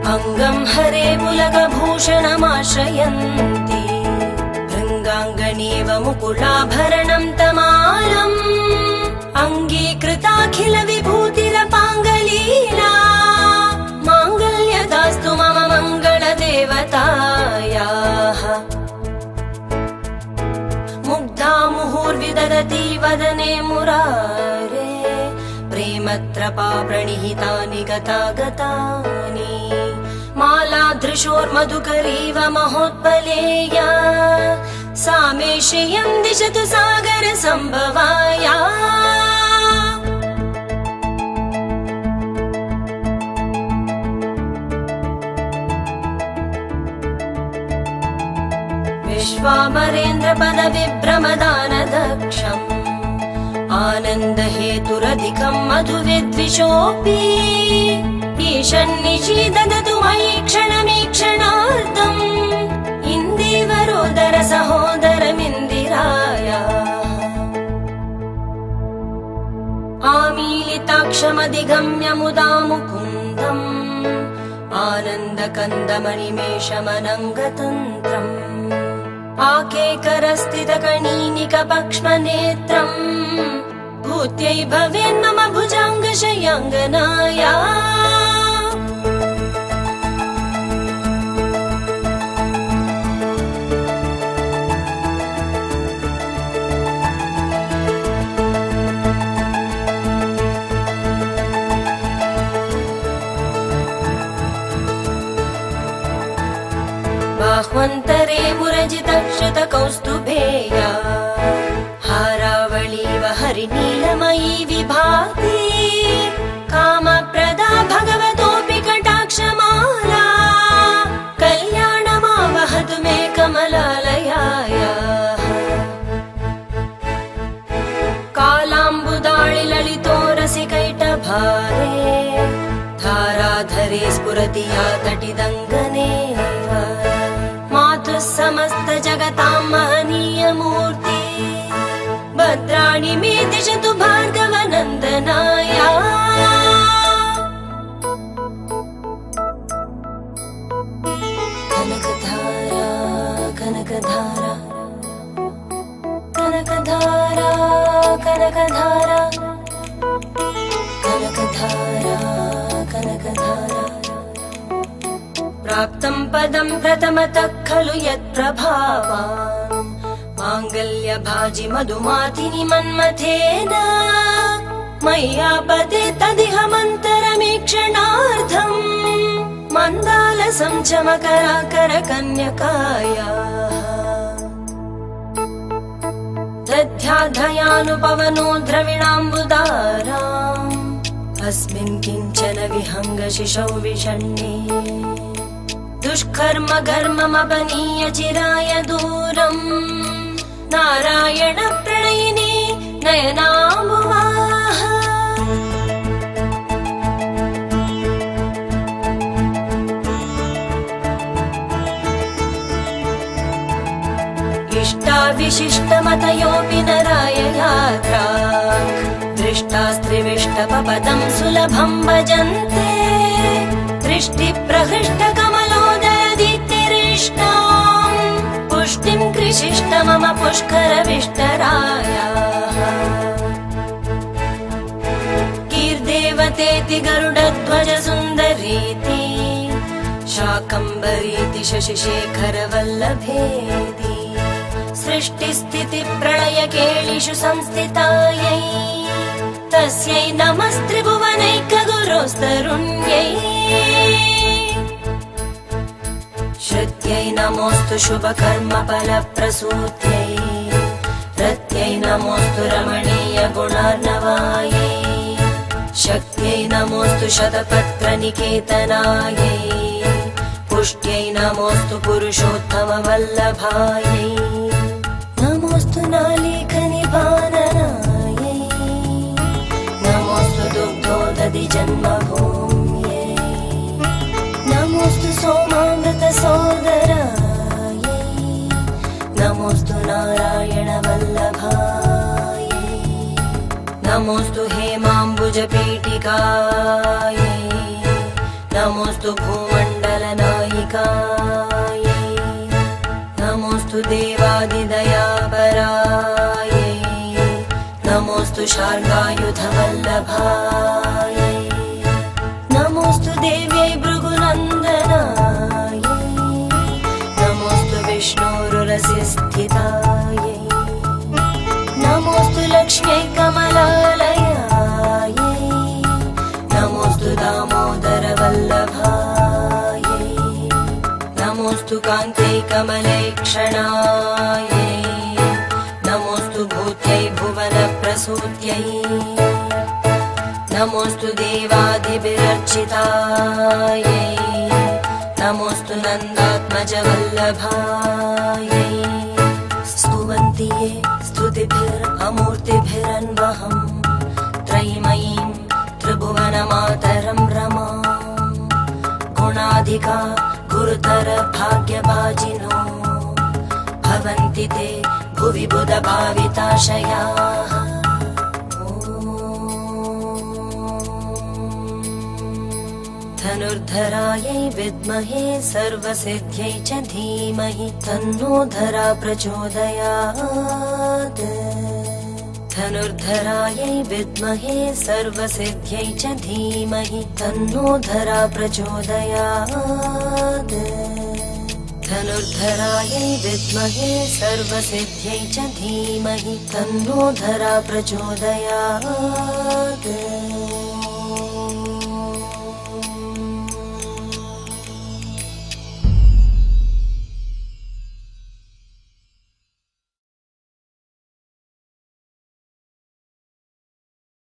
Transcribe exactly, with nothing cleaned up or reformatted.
अंगं हरे पुलकभूषणमाश्रयन्ति भृङ्गाङ्गणेव मुकुलाभरणं तमालम् अङ्गीकृताखिल विभूतिरपाङ्गलीला माङ्गल्यदास्तु मम मङ्गलदेवतायाः मुग्धा मुहुर्विदधति वदने मुरारे प्रेमत्रपा प्रणिहितानि गतागतानि मालादृशोर्मधुकरीव महोत्पलेया सा मे श्रियं दिशतु सागर संभवाया विश्वामरेन्द्र पद विभ्रमदान दक्षम् आनन्दहेतुरधिकं मधुविद्विषोऽपि ईशन्निषीददतु मयि क्षणमीक्षणार्धम् इन्दीवरोदर सहोदरमिन्दिराया आमीलिताक्षमधिगम्य मुदा मुकुन्दम् आनन्दकन्दमणिमेषमनङ्गतन्त्रम् आकेकरस्थितकणीनिकपक्ष्मनेत्रम् भूत्यै भवेन्मम भुजाङ्गशयाङ्गनाया बाह्वन्तरे मुरजितक्षतकौस्तुभेया हारावळीव हरिनीलमयी विभाति कामप्रदा भगवतोऽपि कटाक्षमाला कल्याणमावहतु मे कमलालयायाः कालाम्बुदाळिललितोरसिकैटभारे धाराधरे स्फुरति या तटिदङ्गनेव मातुः समस्त जगतां महनीय मूर्ति भद्राणि मे दिशतु भार्गवनन्दनाया कनकधारा कनकधारा कनकधारा कनकधारा कनकधारा कनकधारा प्राप्तं पदं प्रथमतः खलु यत्प्रभावान् माङ्गल्यभाजि मधुमातिनि मन्मथेन मय्यापते तदिहमन्तरमीक्षणार्थम् मन्दालसं च मकराकरकन्यकायाः दध्याधयानुपवनो द्रविणाम्बुदाराम् अस्मिन् किञ्चन विहङ्गशिशौ विषण्णे दुष्कर्म घर्ममपनीय चिराय दूरम् नारायण प्रणयिनी नयनाम्बुवाः इष्टाविशिष्टमतयोऽपि नराय यात्रा दृष्टास्त्रिविष्टपपदं सुलभं भजन्ते दृष्टिप्रहृष्टकमलोदरदीप्तिरिष्टाम् पुष्टिं कृशिष्ट मम पुष्करविष्टरायाः कीर्देवतेति गरुडध्वज सुन्दरीति शाकम्भरीति शशिशेखरवल्लभेति सृष्टिस्थितिप्रलयकेलिषु संस्थितायै तस्यै नमस्त्रिभुवनैकगुरोस्तरुण्यै श्रुत्यै नमोऽस्तु शुभकर्मफलप्रसूत्यै रत्यै नमोऽस्तु रमणीय गुणार्णवायै शक्त्यै नमोऽस्तु शतपत्रनिकेतनायै पुष्ट्यै नमोऽस्तु पुरुषोत्तमवल्लभायै नमोऽस्तु नालीकनिपाननायै नमोऽस्तु दुग्धोदधि जन्मभूम्यै नमोऽस्तु सोमामृतसोदरायै नमोऽस्तु नारायणवल्लभायै नमोऽस्तु हेमाम्बुजपीठिकायै नमोऽस्तु भूमण्ड गुणाधिकायै नमोऽस्तु देवादिदयापरायै नमोऽस्तु शार्ङ्गायुधवल्लभायै नमोऽस्तु देव्यै भृगुनन्दनायै नमोऽस्तु विष्णोरुरसि स्थितायै नमोऽस्तु लक्ष्म्यै कमलालयायै नमोऽस्तु दामोदरवल्लभायै नमोऽस्तु कान्त्यै कमलैक्षणायै नमोऽस्तु भूत्यै भुवनप्रसूत्यै नमोऽस्तु देवादिभिरर्चितायै नमोऽस्तु नन्दात्मजवल्लभायै स्तुवन्ति ये स्तुतिभिरमूर्तिभिरन्वहम् त्रयीमयीं त्रिभुवनमातरं रमाम् गुणाधिका गुरुतर भाग्यभाजिनो भवन्ति ते भुवि बुधभाविताशयाः धनुर्धरायै विद्महे सर्वसिद्ध्यै च धीमहि तन्नो धरा प्रचोदयात् धनुर्धरायै विद्महे सर्वसिद्ध्यै च धीमहि तन्नो धरा प्रचोदयात् धनुर्धरायै विद्महे सर्वसिद्ध्यै च धीमहि तन्नो धरा प्रचोदयात्।